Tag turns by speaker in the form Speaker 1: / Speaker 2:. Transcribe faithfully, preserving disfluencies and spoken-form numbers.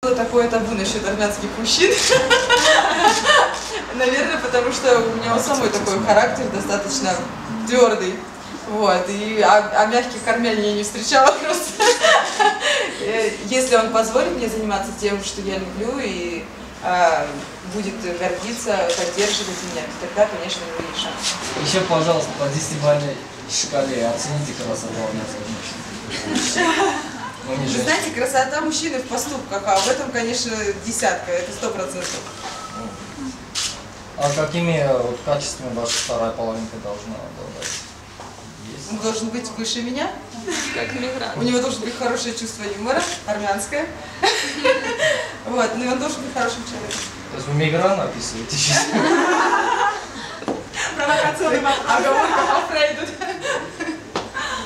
Speaker 1: Такое табу насчет армянских мужчин. Наверное, потому что у меня у самой такой характер достаточно твердый. Вот. И, а, а мягких армян я не встречала просто. Если он позволит мне заниматься тем, что я люблю, и а, будет гордиться, поддерживать меня, тогда, конечно, у него есть шанс.
Speaker 2: Еще, пожалуйста, по десятибалльной шкале оцените красоту армянских мужчин.
Speaker 1: Вы знаете, красота мужчины в поступках, а в этом, конечно, десятка, это сто процентов.
Speaker 2: А какими вот, качествами ваша вторая половинка должна обладать? Есть?
Speaker 1: Он должен быть выше меня.
Speaker 3: Как мигрант.
Speaker 1: У него должен быть хорошее чувство юмора, армянское. Вот, но он должен быть хорошим человеком.
Speaker 2: То есть вы мигрант описываете сейчас?
Speaker 1: Провокационный оговорка по Фрейду.